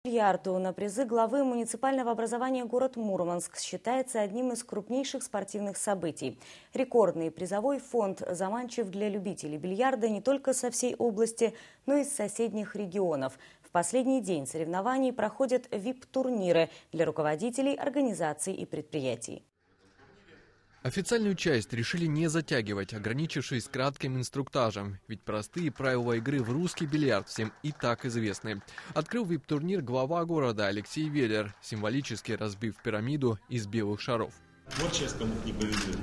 Бильярду на призы главы муниципального образования город Мурманск считается одним из крупнейших спортивных событий. Рекордный призовой фонд заманчив для любителей бильярда не только со всей области, но и из соседних регионов. В последний день соревнований проходят VIP-турниры для руководителей организаций и предприятий. Официальную часть решили не затягивать, ограничившись кратким инструктажем. Ведь простые правила игры в русский бильярд всем и так известны. Открыл VIP-турнир глава города Алексей Веллер, символически разбив пирамиду из белых шаров. Вот сейчас кому-то не повезет.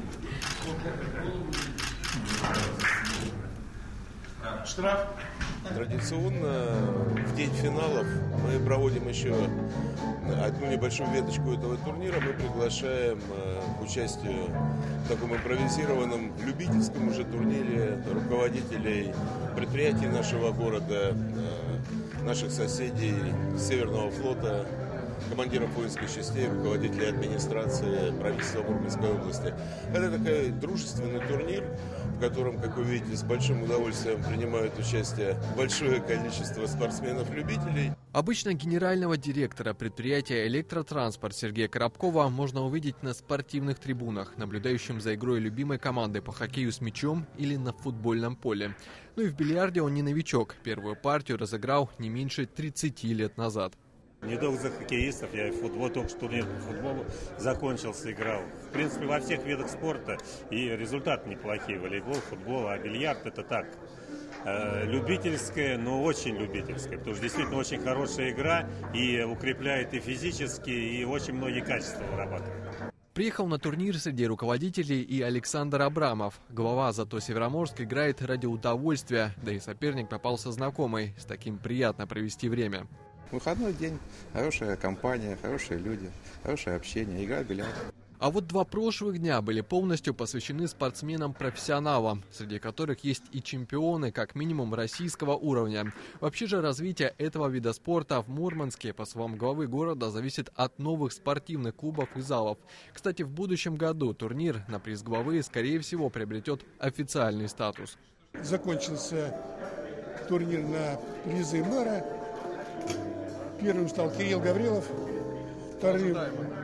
Штраф. Традиционно в день финалов мы проводим еще одну небольшую веточку этого турнира. Мы приглашаем к участию в таком импровизированном любительском уже турнире руководителей предприятий нашего города, наших соседей Северного флота, командиров воинских частей, руководителей администрации правительства Мурманской области. Это такой дружественный турнир, в котором, как вы видите, с большим удовольствием принимают участие большое количество спортсменов-любителей. Обычно генерального директора предприятия «Электротранспорт» Сергея Коробкова можно увидеть на спортивных трибунах, наблюдающим за игрой любимой команды по хоккею с мячом или на футбольном поле. Ну и в бильярде он не новичок. Первую партию разыграл не меньше 30 лет назад. Недолго за хоккеистов, я и футбол, только что турнир по футболу закончился, играл. В принципе, во всех видах спорта, и результаты неплохие. Волейбол, футбол, а бильярд это так. Любительская, но очень любительская, потому что действительно очень хорошая игра и укрепляет и физически, и очень многие качества вырабатывает. Приехал на турнир среди руководителей и Александр Абрамов. Глава «Зато Североморск» играет ради удовольствия, да и соперник попался знакомый. С таким приятно провести время. Выходной день, хорошая компания, хорошие люди, хорошее общение, игра в бильярд. А вот 2 прошлых дня были полностью посвящены спортсменам-профессионалам, среди которых есть и чемпионы, как минимум, российского уровня. Вообще же развитие этого вида спорта в Мурманске, по словам главы города, зависит от новых спортивных клубов и залов. Кстати, в будущем году турнир на приз главы, скорее всего, приобретет официальный статус. Закончился турнир на призы мэра. Первым стал Кирилл Гаврилов. Вторым,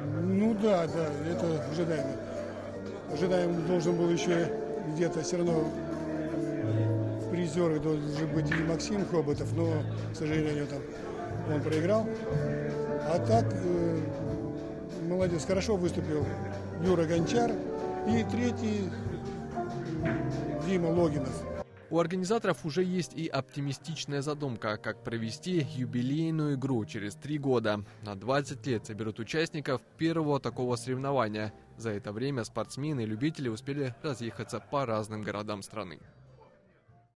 это ожидаемо. Ожидаем должен был еще где-то все равно в призеры должен быть и Максим Хоботов, но, к сожалению, там он проиграл. А так, молодец, хорошо выступил Юра Гончар и третий Дима Логинов. У организаторов уже есть и оптимистичная задумка, как провести юбилейную игру через 3 года. На 20 лет соберут участников первого такого соревнования. За это время спортсмены и любители успели разъехаться по разным городам страны.